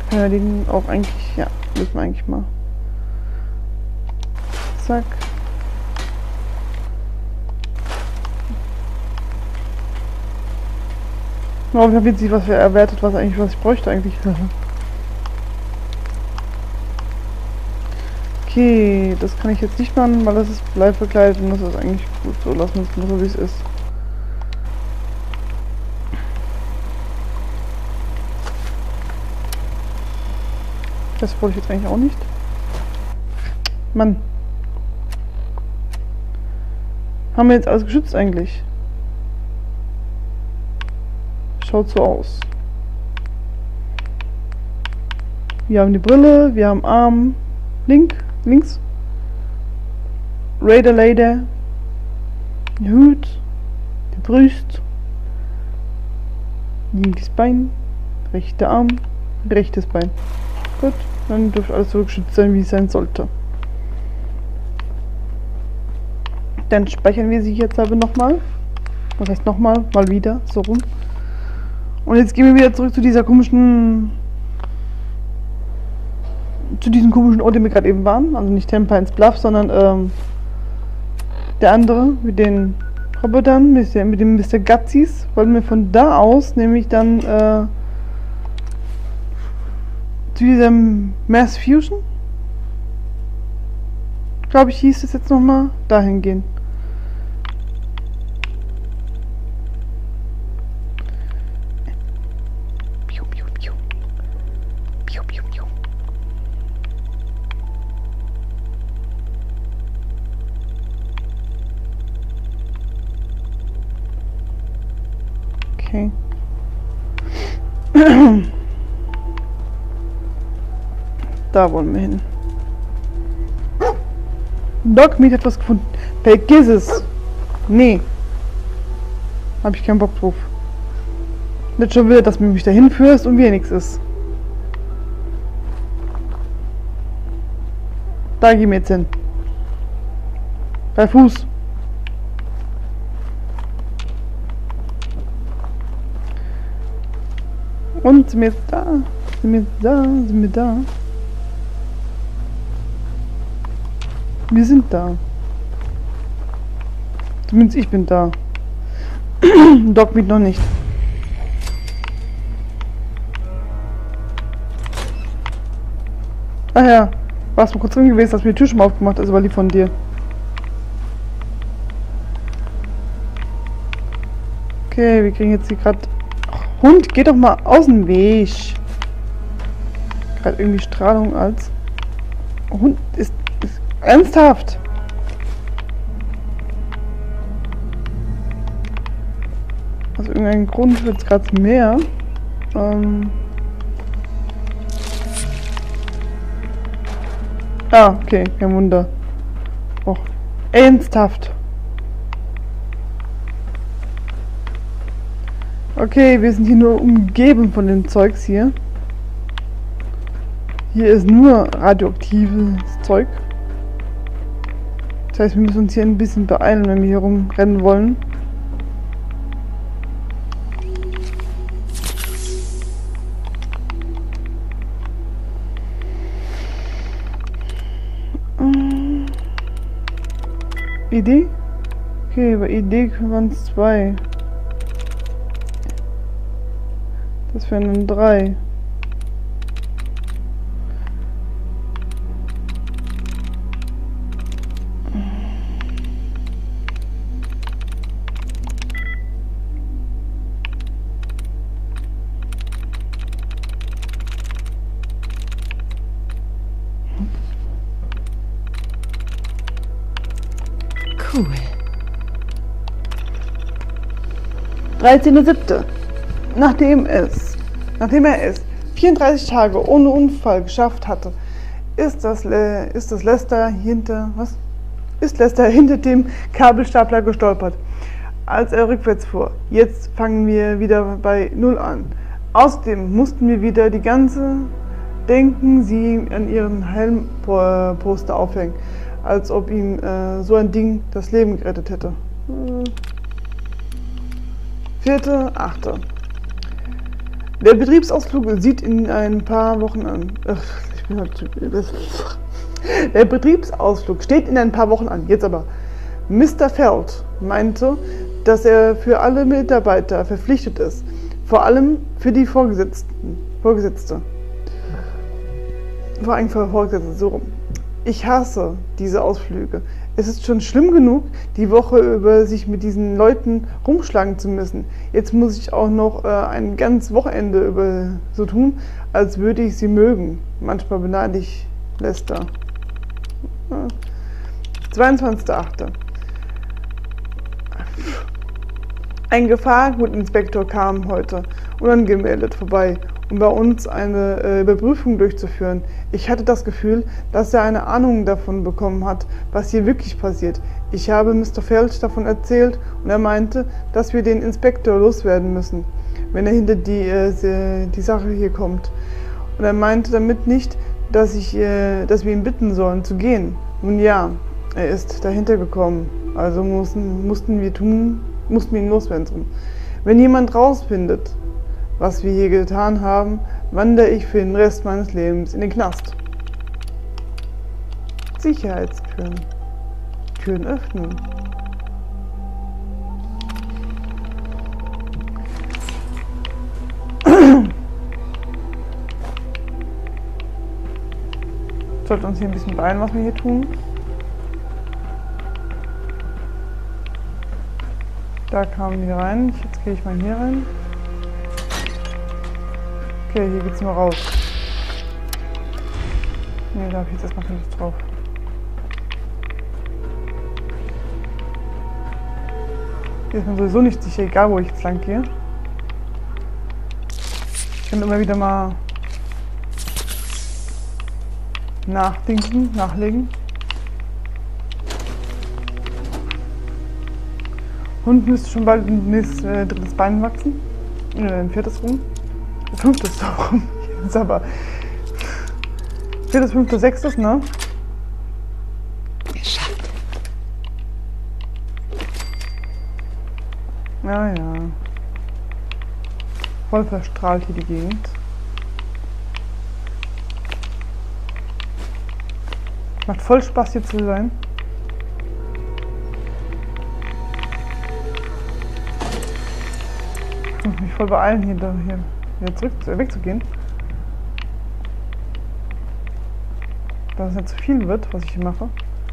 Können wir den auch eigentlich, ja, müssen wir eigentlich mal. Zack. Oh, ich habe jetzt nicht was erwartet, was ich bräuchte eigentlich. Okay, das kann ich jetzt nicht machen, weil das ist bleibegleitend und das ist eigentlich gut so. Lassen wir es mal so, wie es ist. Das wollte ich jetzt eigentlich auch nicht. Mann. Haben wir jetzt alles geschützt eigentlich? Schaut so aus. Wir haben die Brille, wir haben Arm, links. Raider, die Hut, die Brust, linkes Bein, rechter Arm, rechtes Bein. Gut, dann dürfte alles so geschützt sein, wie es sein sollte. Dann speichern wir sie jetzt aber nochmal. Was heißt nochmal? Mal wieder, so rum. Und jetzt gehen wir wieder zurück zu dieser komischen... zu diesem komischen Ort, den wir gerade eben waren. Also nicht Tampines Bluff, sondern der andere mit den Robotern, mit dem Mr. Gutsies. Wollen wir von da aus nämlich dann zu diesem Mass Fusion, glaube ich, hieß es jetzt nochmal, dahin gehen. Okay. Da wollen wir hin. Dogmeat hat was gefunden. Vergiss es! Nee. Hab ich keinen Bock drauf. Nicht schon wieder, dass du mich dahin führst und wieder nichts ist. Da gehen wir jetzt hin. Bei Fuß. Und sind wir jetzt da? Sind wir da? Sind wir da? Wir sind da. Zumindest ich bin da. Dogmeat noch nicht. Ach ja, warst mal kurz drin gewesen, dass mir die Tür schon mal aufgemacht ist, aber die von dir. Okay, wir kriegen jetzt hier gerade... Hund, geh doch mal aus dem Weg. Gerade irgendwie Strahlung als... Hund ist ernsthaft. Aus irgendeinem Grund wird es gerade mehr. Ah, okay, kein Wunder. Och, ernsthaft. Okay, wir sind hier nur umgeben von dem Zeugs hier. Hier ist nur radioaktives Zeug. Das heißt, wir müssen uns hier ein bisschen beeilen, wenn wir hier rumrennen wollen. Idee? Okay, bei Idee waren es 2. Das wären dann 3. Cool. 13.07. Nachdem er es 34 Tage ohne Unfall geschafft hatte, ist Lester hinter dem Kabelstapler gestolpert, als er rückwärts fuhr. Jetzt fangen wir wieder bei 0 an. Außerdem mussten wir wieder die ganze Denken sie an ihren Helmposter aufhängen, als ob ihm so ein Ding das Leben gerettet hätte. 4.8. Der Betriebsausflug sieht in ein paar Wochen an. Ach, ich bin heute. Der Betriebsausflug steht in ein paar Wochen an. Jetzt aber. Mr. Feld meinte, dass er für alle Mitarbeiter verpflichtet ist. Vor allem für die Vorgesetzte. Vor allem für Vorgesetzte, so rum. Ich hasse diese Ausflüge. Es ist schon schlimm genug, die Woche über sich mit diesen Leuten rumschlagen zu müssen. Jetzt muss ich auch noch ein ganzes Wochenende über so tun, als würde ich sie mögen. Manchmal beneide ich Lester. 22.8. Ein Gefahrgutinspektor kam heute, unangemeldet, vorbei, um bei uns eine Überprüfung durchzuführen. Ich hatte das Gefühl, dass er eine Ahnung davon bekommen hat, was hier wirklich passiert. Ich habe Mr. Feld davon erzählt und er meinte, dass wir den Inspektor loswerden müssen, wenn er hinter die Sache hier kommt. Und er meinte damit nicht, dass wir ihn bitten sollen, zu gehen. Nun ja, er ist dahinter gekommen, also mussten wir ihn loswerden. Wenn jemand rausfindet, was wir hier getan haben, wandere ich für den Rest meines Lebens in den Knast. Sicherheitstüren. Türen öffnen. Sollte uns hier ein bisschen beeilen, was wir hier tun. Da kamen wir rein. Jetzt gehe ich mal hier rein. Okay, hier geht's nur raus. Ne, da habe ich jetzt erstmal keine Lust drauf. Hier ist mir sowieso nicht sicher, egal wo ich jetzt lang gehe. Ich kann immer wieder mal nachlegen. Hund müsste schon bald ein drittes Bein wachsen. Ein viertes rum. Fünftes rum. Jetzt aber. Viertes, fünftes, sechstes, ne? Geschafft. Ja, ja. Voll verstrahlt hier die Gegend. Macht voll Spaß hier zu sein. Ich muss mich voll beeilen, hier wieder wegzugehen. Da es nicht zu viel wird, was ich hier mache.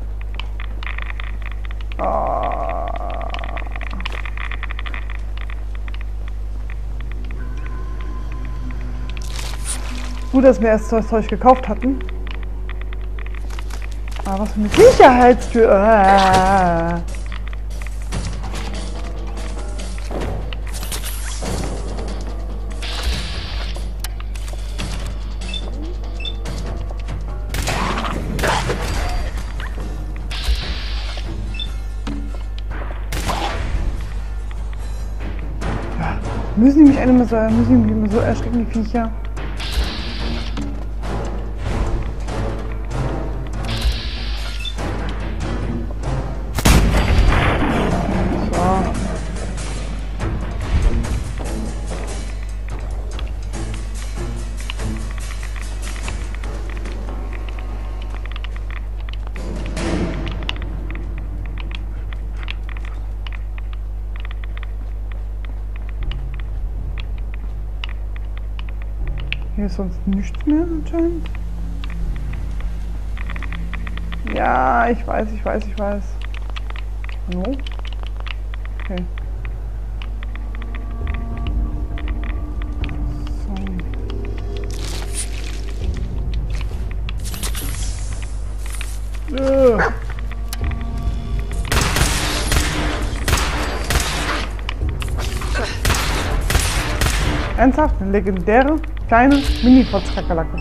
Gut, dass wir erst das Zeug gekauft hatten. Aber was für eine Sicherheitstür. Müssen die mich immer so erschrecken, die Viecher? Hier ist sonst nichts mehr anscheinend. Ja, ich weiß. Hallo? Okay. So. Ernsthaft? Eine legendäre kleine Mini-Fotzkakerlake.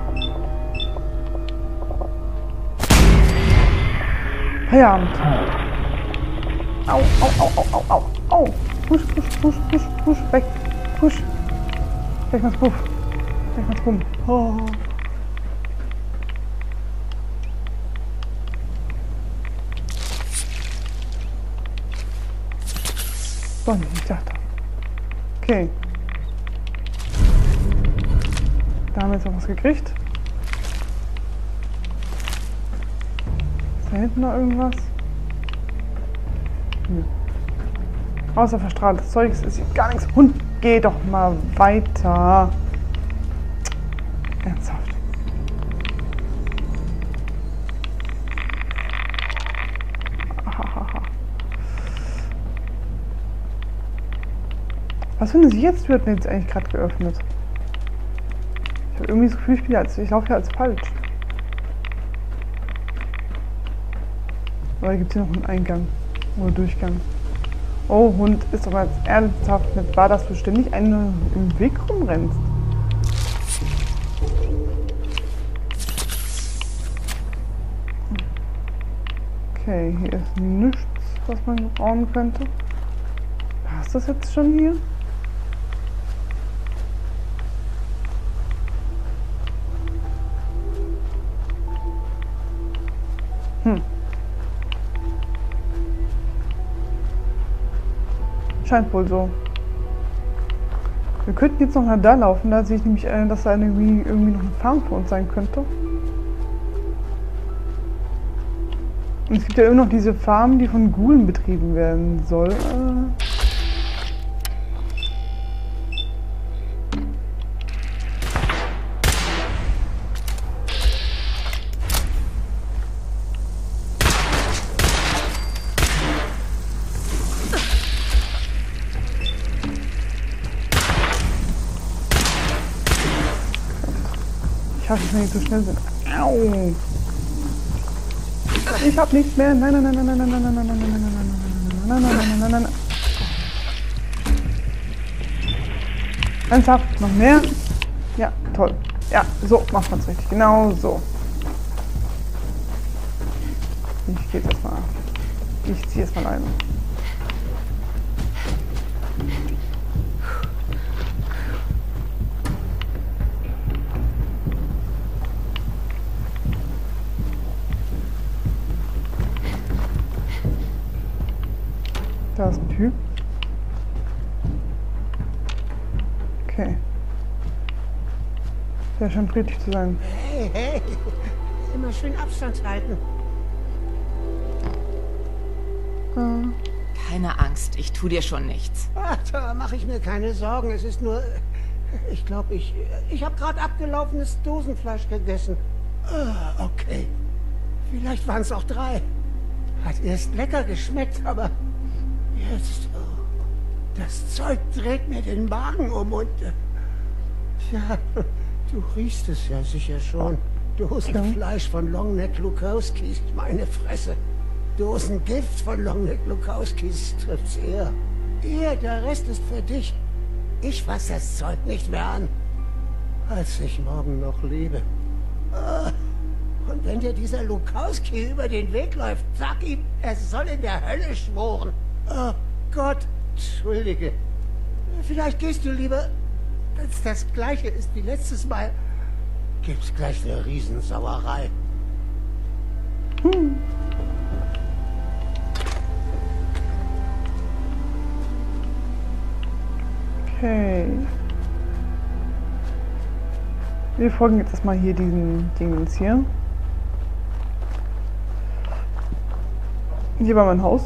Feierabend. Au, au, au, au, au, au, au. Push, weg. Push. Gleich mal's Puff. Gleich mal's Bumm. Oh. So, ich dachte. Okay. jetzt noch was gekriegt? Ist da hinten noch irgendwas? Hm. Außer verstrahltes Zeugs ist hier gar nichts. Hund, geh doch mal weiter. Ernsthaft. Was für eine Sicherheitstür hat mir jetzt eigentlich gerade geöffnet? Ich habe irgendwie das Gefühl, ich laufe hier als falsch. Aber hier gibt es hier noch einen Eingang. Oder Durchgang. Oh, Hund, ist doch mal jetzt ernsthaft nicht wahr, dass du ständig einen im Weg rumrennst. Okay, hier ist nichts, was man gebrauchen könnte. Hast du das jetzt schon hier? Scheint wohl so. Wir könnten jetzt noch mal da laufen, da sehe ich nämlich, dass da irgendwie noch eine Farm für uns sein könnte. Und es gibt ja immer noch diese Farm, die von Ghoulen betrieben werden soll. Ich hoffe, dass wir nicht so schnell sind. Au! Ich hab nichts mehr. Nein, nein, nein, nein, nein, nein, nein, nein, nein, nein, nein, nein, nein, nein, nein, nein, nein. Ernsthaft, noch mehr? Ja, toll. Ja, so macht man es richtig. Genau so. Ich gehe jetzt erstmal. Ich ziehe erstmal ein. Da ist ein Typ. Okay. Der scheint friedlich zu sein. Hey, hey! Immer schön Abstand halten. Keine Angst, ich tu dir schon nichts. Ach, da mache ich mir keine Sorgen. Es ist nur... Ich glaube, ich habe gerade abgelaufenes Dosenfleisch gegessen. Okay. Vielleicht waren es auch 3. Hat erst lecker geschmeckt, aber... Jetzt... das Zeug dreht mir den Magen um und... ja, du riechst es ja sicher schon. Dosenfleisch von Longneck Lukowskis, meine Fresse. Dosengift von Longneck Lukowskis trifft's eher. Hier, der Rest ist für dich. Ich fass das Zeug nicht mehr an, als ich morgen noch lebe. Und wenn dir dieser Lukowski über den Weg läuft, sag ihm, er soll in der Hölle schworen. Oh Gott, entschuldige. Vielleicht gehst du lieber, wenn es das Gleiche ist wie letztes Mal. Gibt's gleich eine Riesensauerei. Okay. Wir folgen jetzt erstmal hier diesen Dingens hier. Hier war mein Haus.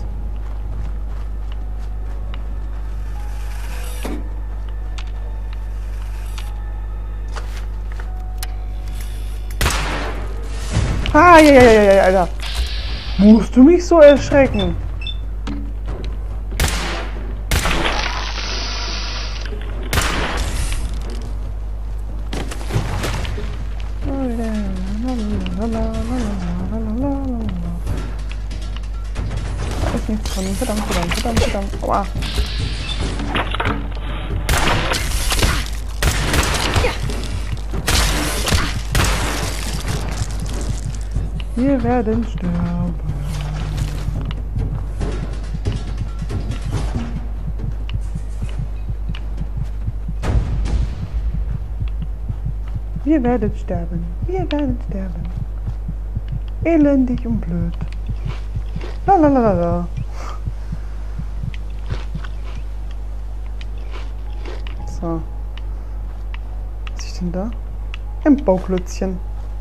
Ah, ja, Alter. Musst du mich so erschrecken? Da ist nichts dran. Verdammt. Aua. Wir werden sterben. Wir werden sterben. Elendig und blöd. La. So. Was ist denn da? Ein Bauklötzchen.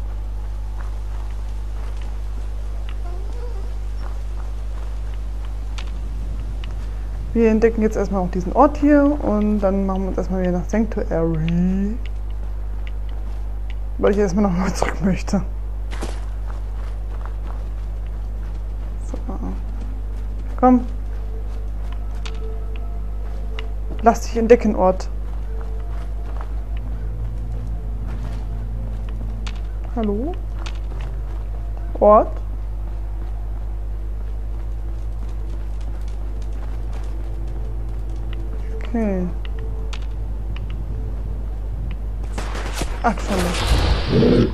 Wir entdecken jetzt erstmal auch diesen Ort hier und dann machen wir uns erstmal wieder nach Sanctuary. Weil ich erstmal nochmal zurück möchte. So. Komm. Lass dich entdecken, Ort. Hallo? Ort? Okay. Ach, schon nicht.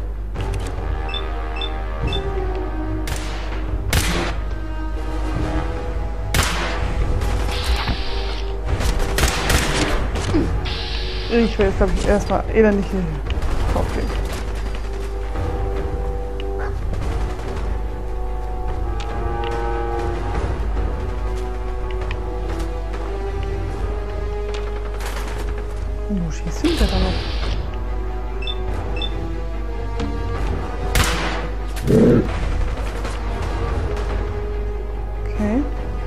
Ich will jetzt, glaube ich, erstmal elendig hier draufgehen. Wo schießt du denn da noch? Okay.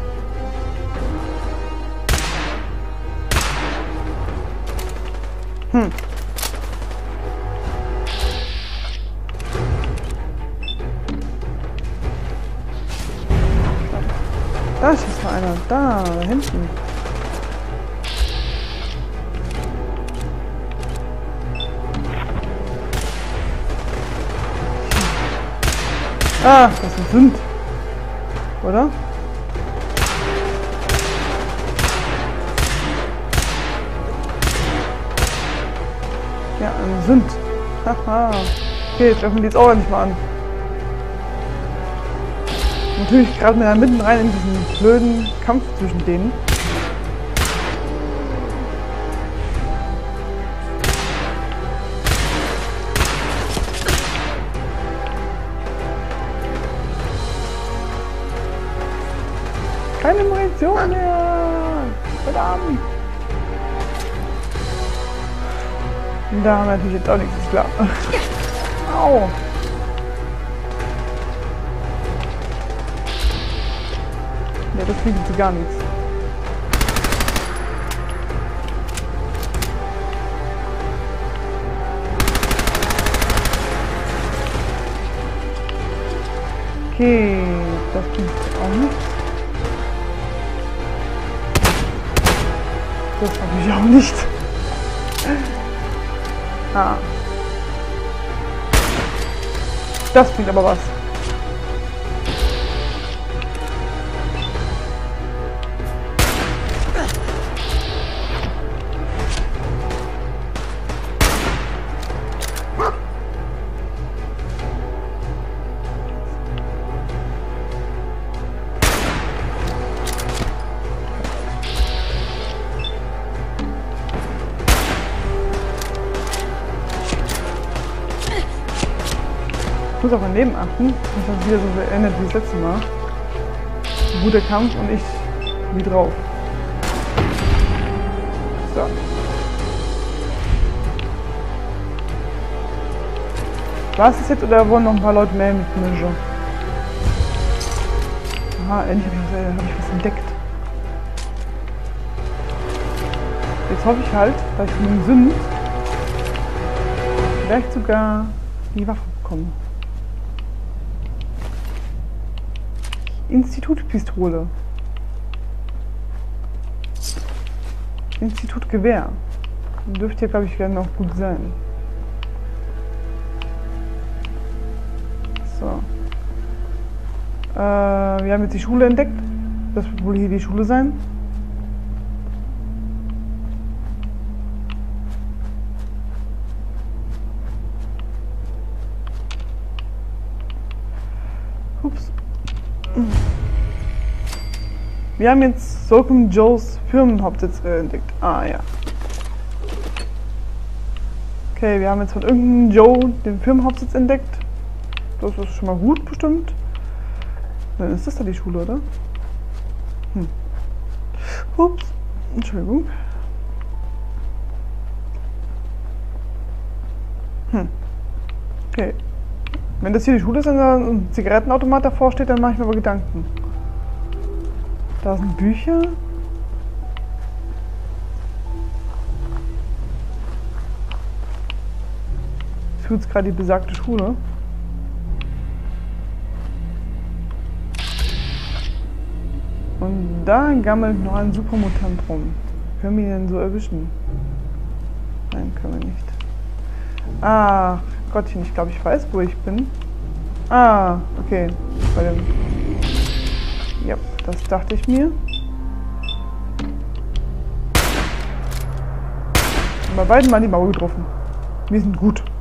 Da schießt mal einer. Da hinten. Ah, das ist Sünd. Oder? Ja, ein Sünd. Haha. Okay, treffen die jetzt auch nicht mal an. Natürlich gerade mir da mitten rein in diesen blöden Kampf zwischen denen. Keine Munition mehr! Verdammt! Da haben wir natürlich jetzt auch nichts, ist klar. Au! Ja, das bringt jetzt gar nichts. Okay, das bringt auch nichts. Das habe ich auch nicht. Ah. Das bringt aber was. Ich muss auf mein Leben achten, dass das wieder so endet wie das letzte Mal. Guter Kampf und ich wie drauf. So. War es das jetzt oder wurden noch ein paar Leute mehr mit Mische? Aha, endlich habe ich was entdeckt. Jetzt hoffe ich halt, dass ich von dem Sünd vielleicht sogar die Waffe bekomme. Institutpistole. Institutgewehr. Dürfte ja, glaube ich, werden auch gut sein. So. Wir haben jetzt die Schule entdeckt. Das wird wohl hier die Schule sein. Ups. Wir haben jetzt Slocum Joes Firmenhauptsitz entdeckt. Ah ja. Okay, wir haben jetzt von irgendeinem Joe den Firmenhauptsitz entdeckt. Das ist schon mal gut bestimmt. Dann ist das da die Schule, oder? Ups. Entschuldigung. Okay. Wenn das hier die Schule ist und da ein Zigarettenautomat davor steht, dann mache ich mir aber Gedanken. Da sind Bücher. Ich fühle jetzt gerade die besagte Schule. Und da gammelt noch ein Supermutant rum. Können wir ihn denn so erwischen? Nein, können wir nicht. Ah, Gottchen, ich glaube, ich weiß, wo ich bin. Ah, okay. Bei dem. Ja, das dachte ich mir. Und bei beiden mal die Mauer getroffen. Wir sind gut.